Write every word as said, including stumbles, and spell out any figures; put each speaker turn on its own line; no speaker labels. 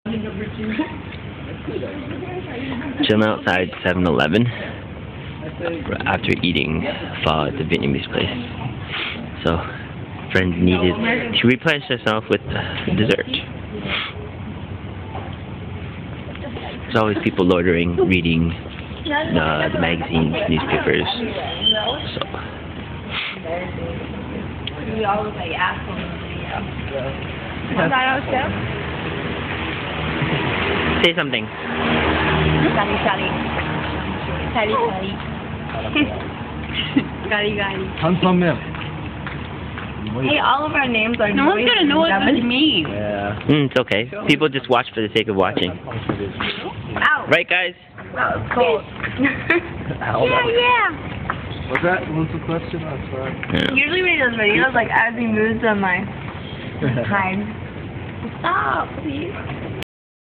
Chilling outside seven eleven after eating pho at the Vietnamese place. So, friends needed to replenish herself with dessert. There's always people loitering, reading uh, the magazines, newspapers. So.
We all look like assholes in the video. Is that how it's done?
Say something.
Gali gali. Gali gali. Gali gali.
한선명.
Hey, all of our names are
No one's gonna know what this means.
Yeah.
Mm, it's okay. People just watch for the sake of watching.
Ow.
Right, guys?
That was cold.
Ow.
Yeah, yeah.
Was that what's the question? I'm sorry.
Yeah.
Usually when he does videos, like as he moves on my hide. Stop, please.